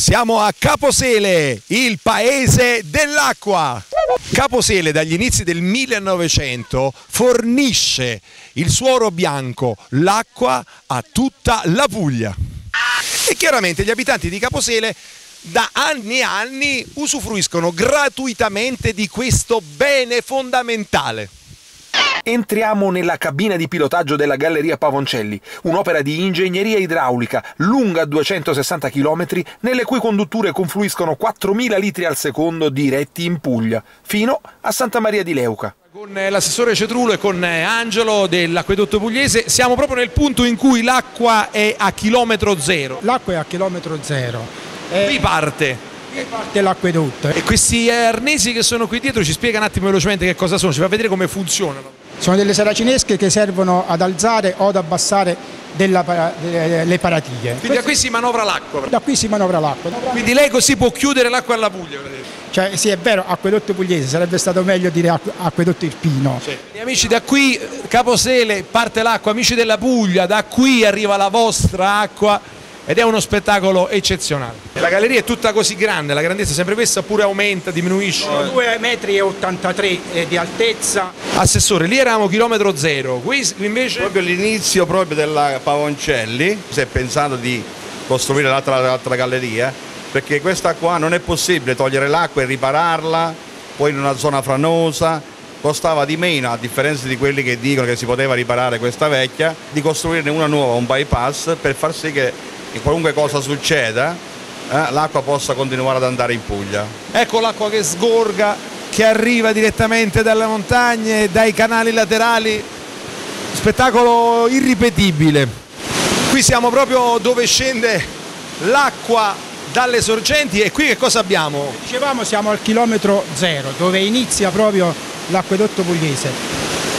Siamo a Caposele, il paese dell'acqua. Caposele dagli inizi del 1900 fornisce il suolo bianco, l'acqua a tutta la Puglia. E chiaramente gli abitanti di Caposele da anni e anni usufruiscono gratuitamente di questo bene fondamentale. Entriamo nella cabina di pilotaggio della Galleria Pavoncelli, un'opera di ingegneria idraulica lunga 260 km, nelle cui condutture confluiscono 4.000 litri al secondo diretti in Puglia, fino a Santa Maria di Leuca. Con l'assessore Cetrullo e con Angelo dell'Acquedotto Pugliese siamo proprio nel punto in cui l'acqua è a chilometro zero. L'acqua è a chilometro zero. Qui parte L'acquedotto. E questi arnesi che sono qui dietro ci spiega un attimo velocemente che cosa sono, ci fa vedere come funzionano. Sono delle saracinesche che servono ad alzare o ad abbassare le paratiglie. Quindi da qui si manovra l'acqua? Da qui si manovra l'acqua. Quindi lei così può chiudere l'acqua alla Puglia? Cioè, sì, è vero, Acquedotto Pugliese, sarebbe stato meglio dire Acquedotto Irpino. Sì. Amici, da qui Caposele parte l'acqua, amici della Puglia, da qui arriva la vostra acqua. Ed è uno spettacolo eccezionale. La galleria è tutta così grande, la grandezza è sempre questa oppure aumenta, diminuisce? 2,83 m di altezza. Assessore, lì eravamo chilometro zero, qui invece? Proprio l'inizio della Pavoncelli si è pensato di costruire l'altra galleria, perché questa qua non è possibile togliere l'acqua e ripararla, poi in una zona franosa, costava di meno, a differenza di quelli che dicono che si poteva riparare questa vecchia, di costruirne una nuova, un bypass, per far sì che qualunque cosa succeda, l'acqua possa continuare ad andare in Puglia. Ecco l'acqua che sgorga, che arriva direttamente dalle montagne, dai canali laterali, spettacolo irripetibile. Qui siamo proprio dove scende l'acqua dalle sorgenti e qui che cosa abbiamo? Dicevamo siamo al chilometro zero, dove inizia proprio l'acquedotto pugliese.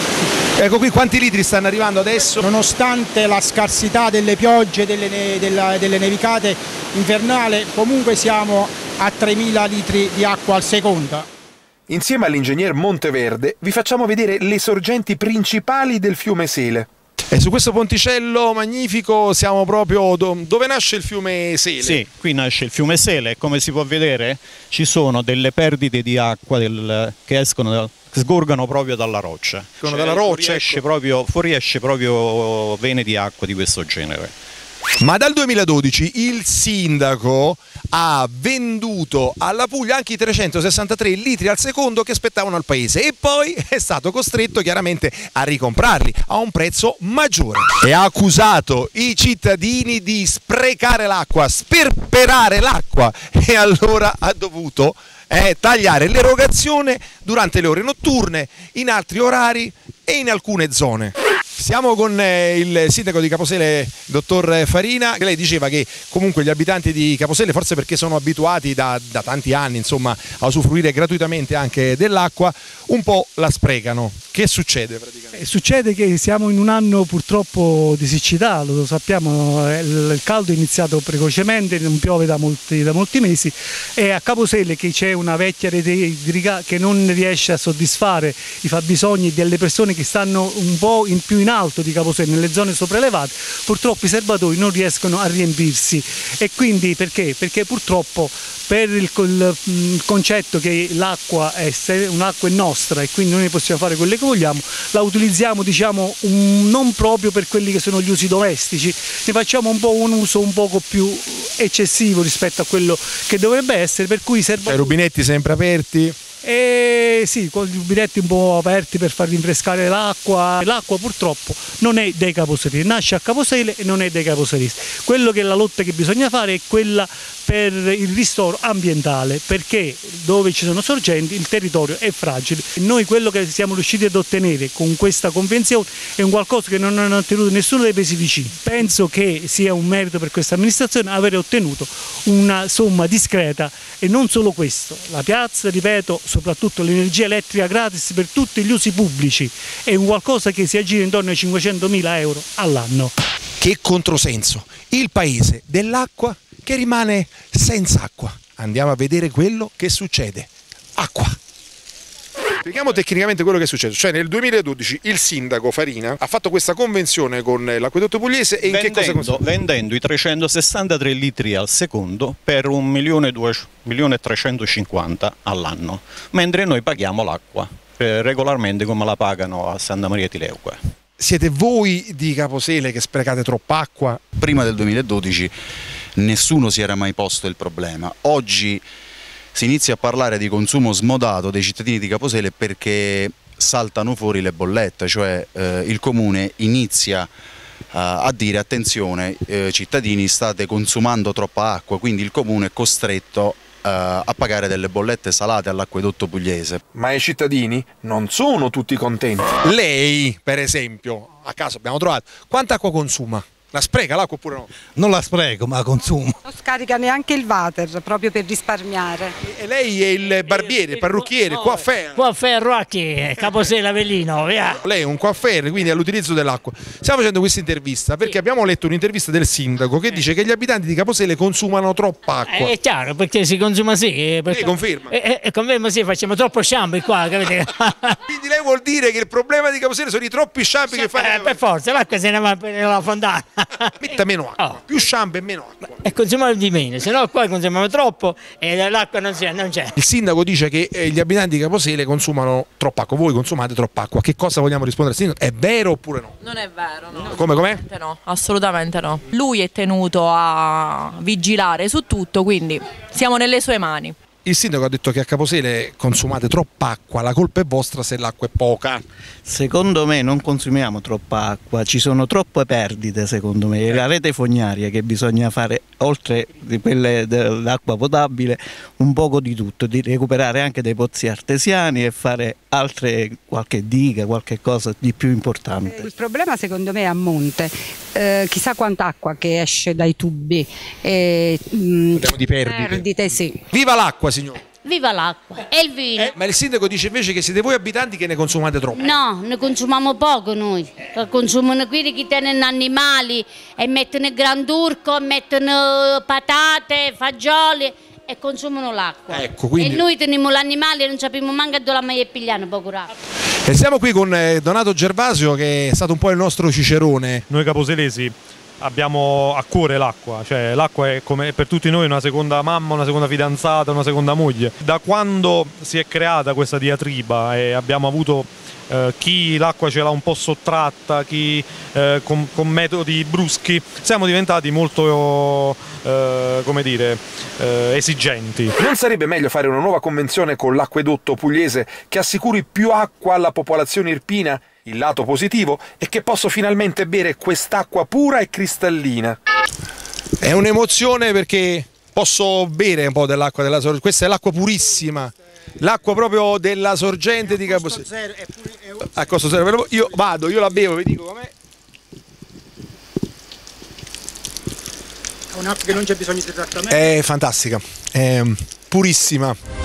Ecco qui quanti litri stanno arrivando adesso? Nonostante la scarsità delle piogge, delle nevicate invernali, comunque siamo a 3.000 litri di acqua al secondo. Insieme all'ingegner Monteverde vi facciamo vedere le sorgenti principali del fiume Sele. E su questo ponticello magnifico siamo proprio dove nasce il fiume Sele. Sì, qui nasce il fiume Sele e come si può vedere ci sono delle perdite di acqua che sgorgano proprio dalla roccia. Dalla roccia, fuoriesce proprio vene di acqua di questo genere. Ma dal 2012 il sindaco ha venduto alla Puglia anche i 363 litri al secondo che spettavano al paese e poi è stato costretto chiaramente a ricomprarli a un prezzo maggiore e ha accusato i cittadini di sprecare l'acqua, sperperare l'acqua e allora ha dovuto tagliare l'erogazione durante le ore notturne, in altri orari e in alcune zone. Siamo con il sindaco di Caposele, dottor Farina, che lei diceva che comunque gli abitanti di Caposele, forse perché sono abituati da tanti anni insomma, a usufruire gratuitamente anche dell'acqua, un po' la sprecano. Che succede praticamente? Succede che siamo in un anno purtroppo di siccità, lo sappiamo, il caldo è iniziato precocemente, non piove da molti mesi e a Caposele che c'è una vecchia rete idrica che non riesce a soddisfare i fabbisogni delle persone che stanno un po' più in alto di Caposele, nelle zone sopraelevate, purtroppo i serbatoi non riescono a riempirsi e quindi perché? Perché purtroppo per il concetto che l'acqua è nostra e quindi noi possiamo fare quelle che vogliamo, la utilizziamo diciamo non proprio per quelli che sono gli usi domestici, ne facciamo un po' un uso un poco più eccessivo rispetto a quello che dovrebbe essere, per cui servono. I rubinetti sempre aperti? Sì, con i rubinetti un po' aperti per far rinfrescare l'acqua. L'acqua purtroppo non è dei caposelesi, nasce a Caposele e non è dei caposelesi. Quello che è la lotta che bisogna fare è quella per il ristoro ambientale, perché dove ci sono sorgenti il territorio è fragile. Noi quello che siamo riusciti ad ottenere con questa convenzione è un qualcosa che non hanno ottenuto nessuno dei paesi vicini. Penso che sia un merito per questa amministrazione avere ottenuto una somma discreta e non solo questo, la piazza, ripeto, soprattutto l'energia elettrica gratis per tutti gli usi pubblici è un qualcosa che si aggira intorno ai 500.000 euro all'anno. Che controsenso, il paese dell'acqua che rimane senza acqua. Andiamo a vedere quello che succede. Acqua. Spieghiamo tecnicamente quello che è successo. Cioè nel 2012 il sindaco Farina ha fatto questa convenzione con l'Acquedotto Pugliese e in che cosa consiste? Vendendo i 363 litri al secondo per 1.350.000 all'anno, mentre noi paghiamo l'acqua regolarmente come la pagano a Santa Maria di Leuca. Siete voi di Caposele che sprecate troppa acqua? Prima del 2012 nessuno si era mai posto il problema. Oggi si inizia a parlare di consumo smodato dei cittadini di Caposele perché saltano fuori le bollette, cioè il comune inizia a dire attenzione cittadini, state consumando troppa acqua, quindi il comune è costretto a pagare delle bollette salate all'Acquedotto Pugliese. Ma i cittadini non sono tutti contenti. Lei, per esempio, a caso abbiamo trovato, quanta acqua consuma? La spreca l'acqua oppure no? Non la spreco, ma la consumo. Non scarica neanche il water, proprio per risparmiare. E lei è il barbiere, il parrucchiere, coiffeur. Coiffeur Rocchi, Caposele Avellino, via. Lei è un coiffeur, quindi all'utilizzo dell'acqua. Stiamo facendo questa intervista perché abbiamo letto un'intervista del sindaco che dice che gli abitanti di Caposele consumano troppa acqua. È chiaro, perché si consuma sì. Lei conferma? Conferma sì, facciamo troppo shampoo qua, capite? Quindi lei vuol dire che il problema di Caposele sono i troppi shampoo che fanno? Per forza, l'acqua se ne va nella fontana. Metta meno acqua, più shampoo e meno acqua. E consumiamo di meno, se no qua consumiamo troppo e l'acqua non c'è. Il sindaco dice che gli abitanti di Caposele consumano troppa acqua, voi consumate troppa acqua. Che cosa vogliamo rispondere al sindaco? È vero oppure no? Non è vero, no. Com'è? No, assolutamente no. Lui è tenuto a vigilare su tutto, quindi siamo nelle sue mani. Il sindaco ha detto che a Caposele consumate troppa acqua, la colpa è vostra se l'acqua è poca. Secondo me non consumiamo troppa acqua, ci sono troppe perdite secondo me. La rete fognaria che bisogna fare, oltre di quelle dell'acqua potabile, un poco di tutto, di recuperare anche dei pozzi artesiani e fare altre, qualche diga, qualche cosa di più importante. Il problema secondo me è a monte, chissà quanta acqua che esce dai tubi. Parliamo di Perdite, sì. Viva l'acqua, signore! Viva l'acqua e il vino. Ma il sindaco dice invece che siete voi abitanti che ne consumate troppo. No, ne consumiamo poco noi. Consumano quelli che tengono animali e mettono il granturco, mettono patate, fagioli e consumano l'acqua. Ecco, quindi... E noi teniamo l'animale e non sappiamo manco dove la mai pigliano poco l'acqua. E siamo qui con Donato Gervasio che è stato un po' il nostro cicerone. Noi caposelesi abbiamo a cuore l'acqua, cioè l'acqua è come per tutti noi una seconda mamma, una seconda fidanzata, una seconda moglie. Da quando si è creata questa diatriba e abbiamo avuto chi l'acqua ce l'ha un po' sottratta, chi con metodi bruschi, siamo diventati molto come dire, esigenti. Non sarebbe meglio fare una nuova convenzione con l'Acquedotto Pugliese che assicuri più acqua alla popolazione irpina? Il lato positivo è che posso finalmente bere quest'acqua pura e cristallina. È un'emozione perché posso bere un po' dell'acqua della sorgente. Questa è l'acqua purissima, l'acqua proprio della sorgente di Caposele. A costo zero. Io vado, io la bevo, vi dico com'è. È un'acqua che non c'è bisogno di trattamento. È fantastica, è purissima.